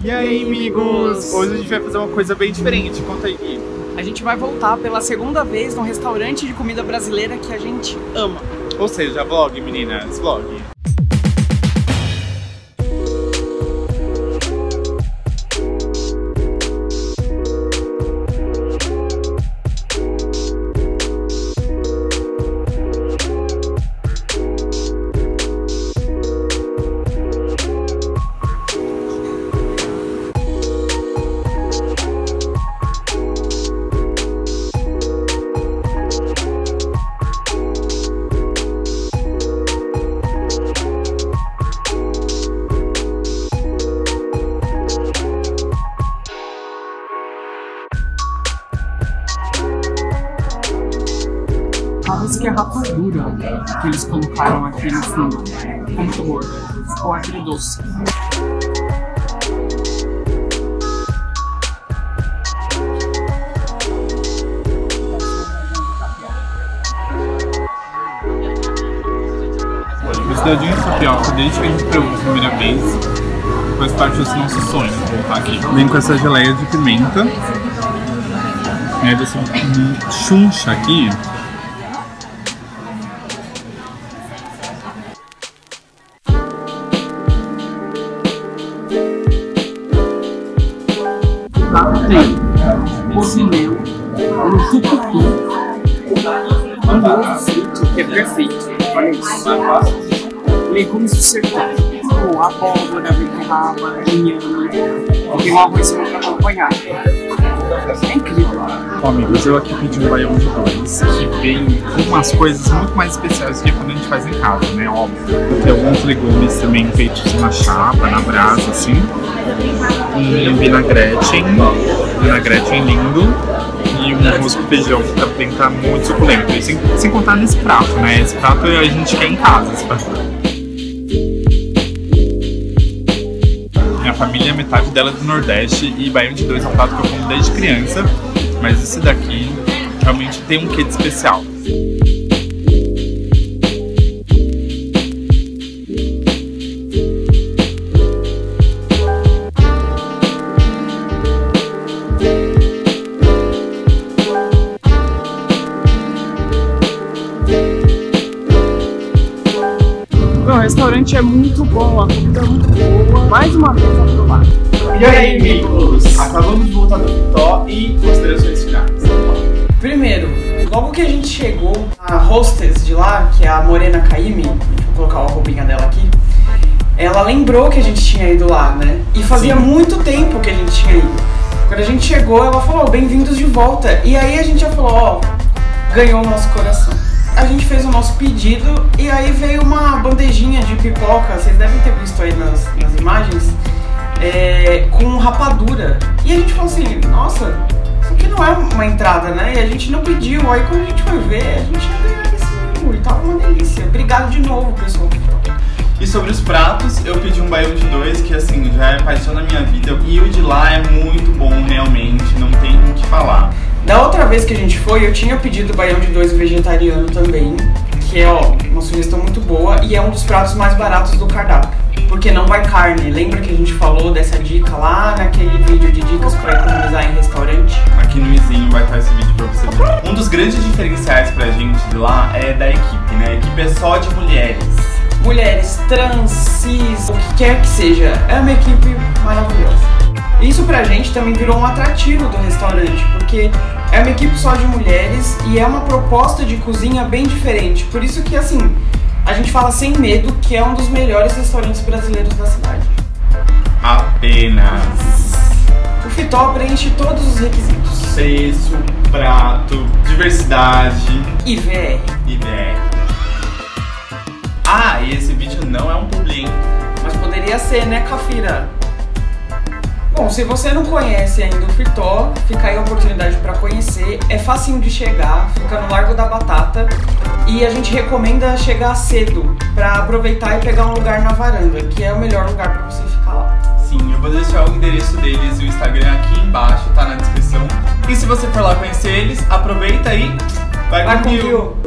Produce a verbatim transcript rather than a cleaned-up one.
E aí, amigos? Hoje a gente vai fazer uma coisa bem diferente, conta aí, Gui. A gente vai voltar pela segunda vez num restaurante de comida brasileira que a gente ama. Ou seja, vlog, meninas, vlog. Parece que é rapadura que eles colocaram aqui no fundo, como sabor, ou aquele doce. Esse dadinho de tapioca, desde que a gente provou a primeira vez, faz parte dos nossos sonhos colocar aqui. Vem com essa geleia de pimenta, né, desse chuncha aqui. Tem cozimento, um tucutu, um ovo frito que é perfeito. Olha isso. Legumes do sertão, com abóbora, beterraba, inhame, e tem um arroz para acompanhar. É incrível. Ó, amigos, eu aqui pedi um baião de dois, que vem com umas coisas muito mais especiais que quando a gente faz em casa, né? Óbvio. Tem alguns legumes também feitos na chapa, na brasa, assim. Um vinagrete, vinagrete lindo. E um arroz com feijão que também tá muito suculento. E sem, sem contar nesse prato, né? Esse prato a gente quer em casa, esse prato. Minha família, metade dela é do Nordeste e baião de dois é um prato que eu como desde criança. Mas esse daqui realmente tem um quê de especial. O restaurante é muito bom, a comida é muito boa. Mais uma vez a provar. E aí, amigos? Acabamos de voltar do Pitó e considerações finais. Primeiro, logo que a gente chegou, a hostess de lá, que é a Morena Caymmi, vou colocar a roupinha dela aqui, ela lembrou que a gente tinha ido lá, né? E fazia Sim. muito tempo que a gente tinha ido. Quando a gente chegou, ela falou, bem-vindos de volta. E aí a gente já falou, ó, ganhou o nosso coração. A gente fez o nosso pedido e aí veio uma bandejinha de pipoca, vocês devem ter visto aí nas, nas imagens, é, com rapadura. E a gente falou assim, nossa, isso aqui não é uma entrada, né? E a gente não pediu, aí quando a gente foi ver, a gente ia ganhar esse menu e tava uma delícia. Obrigado de novo, pessoal. E sobre os pratos, eu pedi um baião de dois, que assim, já é paixão na minha vida. E o de lá é muito bom, realmente, não tem o que falar. Da outra vez que a gente foi, eu tinha pedido baião de dois vegetariano também, que é, ó, uma sugestão muito boa e é um dos pratos mais baratos do cardápio, porque não vai carne. Lembra que a gente falou dessa dica lá naquele vídeo de dicas para economizar em restaurante? Aqui no izinho vai estar esse vídeo pra você ver. Um dos grandes diferenciais pra gente de lá é da equipe, né? A equipe é só de mulheres. Mulheres, trans, cis, o que quer que seja, é uma equipe maravilhosa. Isso pra gente também virou um atrativo do restaurante, porque é uma equipe só de mulheres e é uma proposta de cozinha bem diferente. Por isso que, assim, a gente fala sem medo que é um dos melhores restaurantes brasileiros da cidade. Apenas. O Pitó preenche todos os requisitos. Preço, prato, diversidade. I V R. I V R. Ah, e esse vídeo não é um publi, hein? Mas poderia ser, né, Cafira? Bom, se você não conhece ainda o Pitó, fica aí a oportunidade para conhecer. É facinho de chegar, fica no Largo da Batata. E a gente recomenda chegar cedo para aproveitar e pegar um lugar na varanda, que é o melhor lugar para você ficar lá. Sim, eu vou deixar o endereço deles e o Instagram aqui embaixo, tá na descrição. E se você for lá conhecer eles, aproveita e vai, vai com o Gil.